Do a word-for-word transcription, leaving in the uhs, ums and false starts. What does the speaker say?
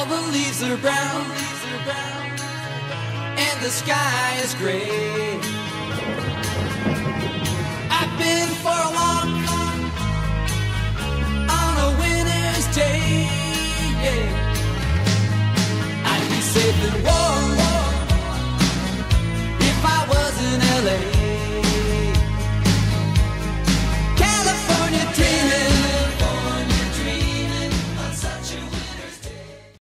All the leaves are brown, and the sky is gray. I've been for a walk on a winter's day. Yeah. I'd be safe and warm.